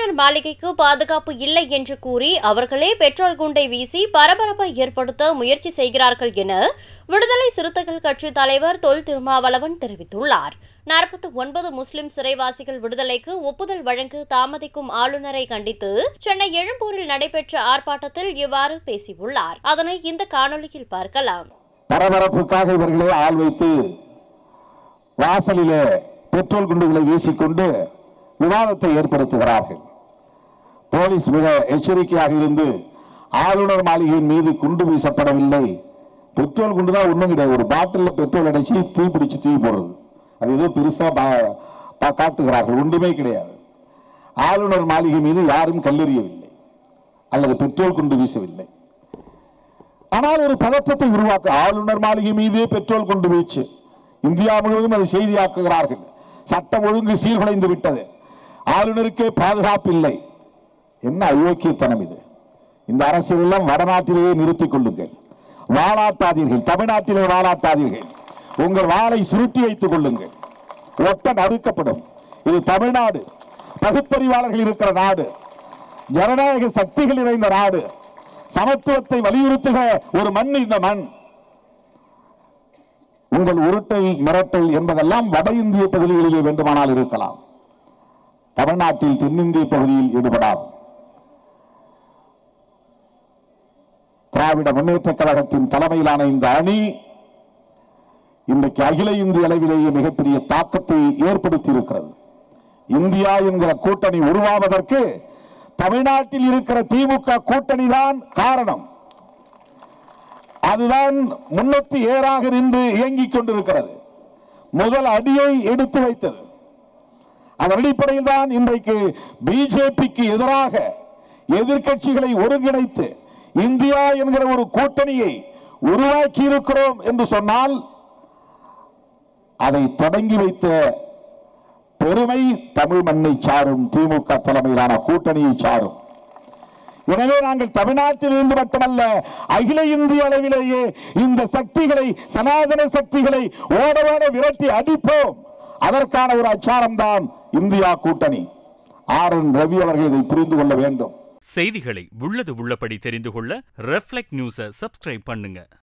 ஆளுநர் மாளிகைக்கு பாதுகாப்பு இல்லை என்று கூறி அவர்களே பெட்ரோல் குண்டை வீசி பரபரப்பை ஏற்படுத்த முயற்சி செய்கிறார்கள் என விடுதலை சிறுத்தைகள் கட்சி தலைவர் தொல் திருமாவளவன் தெரிவித்துள்ளார். 49 முஸ்லிம் சிறைவாசிகள் விடுதலைக்கு ஒப்புதல் வழங்க தாமதிக்கும் ஆளுநரை கண்டித்து சென்னை எழும்பூரில் நடைபெற்ற ஆர்ப்பாட்டத்தில் இவ்வாறு பேசியுள்ளார். அதனை இந்த காணொலியில் பார்க்கலாம். பரபரப்புக்காக இவர்களே ஆள் வைத்து வாசலிலே பெட்ரோல் குண்டுகளை வீசிக்கொண்டு விவாதத்தை ஏற்படுத்துகிறார்கள். போலீஸ் மிக எச்சரிக்கையாக இருந்து ஆளுநர் மாளிகையின் மீது குண்டு வீசப்படவில்லை. பெட்ரோல் குண்டு தான் ஒன்றும் கிடையாது. ஒரு பாட்டில் பெட்ரோல் அடைச்சி தீ பிடிச்சி தீ போடுறது, அது ஏதோ பெருசா காட்டுகிறார்கள். ஒன்றுமே கிடையாது. ஆளுநர் மாளிகை மீது யாரும் கல்லெறியவில்லை அல்லது பெட்ரோல் குண்டு வீசவில்லை. ஆனால் ஒரு பதற்றத்தை உருவாக்க ஆளுநர் மாளிகை மீதே பெட்ரோல் குண்டு வீச்சு இந்தியா முழுவதும் அதை செய்தியாக்குகிறார்கள். சட்டம் ஒழுங்கு சீர்குலைந்து விட்டது, ஆளுநருக்கே பாதுகாப்பு இல்லை. என்ன அயோக்கியத்தனம் இது! இந்த அரசியல் எல்லாம் வடநாட்டிலேயே நிறுத்திக் கொள்ளுங்கள். வாலாட்டாதீர்கள், தமிழ்நாட்டிலே வாலாட்டாதீர்கள். உங்கள் வாளை சுருட்டி வைத்துக் கொள்ளுங்கள். ஒட்ட நறுக்கப்படும். இது தமிழ்நாடு, பகுத்தறிவாளர்கள் இருக்கிற நாடு, ஜனநாயக சக்திகள் நிறைந்த நாடு, சமத்துவத்தை வலியுறுத்துகிற ஒரு மண் இந்த மண். உங்கள் உருட்டல் மிரட்டல் என்பதெல்லாம் வட இந்திய பகுதிகளிலே வேண்டுமானால் இருக்கலாம், தமிழ்நாட்டில் தென்னிந்திய பகுதியில் ஈடுபடாது. திராவிட முன்னேற்ற கழகத்தின் தலைமையிலான இந்த அணி இன்றைக்கு அகில இந்திய அளவிலேயே மிகப்பெரிய தாக்கத்தை ஏற்படுத்தி இருக்கிறது. இந்தியா என்கிற கூட்டணி உருவாவதற்கு தமிழ்நாட்டில் இருக்கிற திமுக கூட்டணி தான் காரணம். அதுதான் முன்னெத்தி ஏறாக நின்று இயங்கிக் கொண்டிருக்கிறது. முதல் அடியை எடுத்து வைத்தது. அதன் அடிப்படையில் தான் இன்றைக்கு பிஜேபிக்கு எதிராக எதிர்க்கட்சிகளை ஒருங்கிணைத்து இந்தியா என்கிற ஒரு கூட்டணியை உருவாக்கி இருக்கிறோம் என்று சொன்னால் அதை தொடங்கி வைத்த பெருமை தமிழ் மண்ணை சாரும், திமுக தலைமையிலான கூட்டணியை சாரும். எனவே நாங்கள் தமிழ்நாட்டில் இருந்து மட்டுமல்ல, அகில இந்திய அளவிலேயே இந்த சக்திகளை, சனாதன சக்திகளை ஓட ஓட விரட்டி அடிப்போம். அதற்கான ஒரு அச்சாரம் தான் இந்தியா கூட்டணி. RN ரவி அவர்கள் இதை புரிந்து கொள்ள வேண்டும். செய்திகளை உள்ளது உள்ளபடி தெரிந்து கொள்ள ரெஃப்ளெக்ட் நியூஸை சப்ஸ்கிரைப் பண்ணுங்க.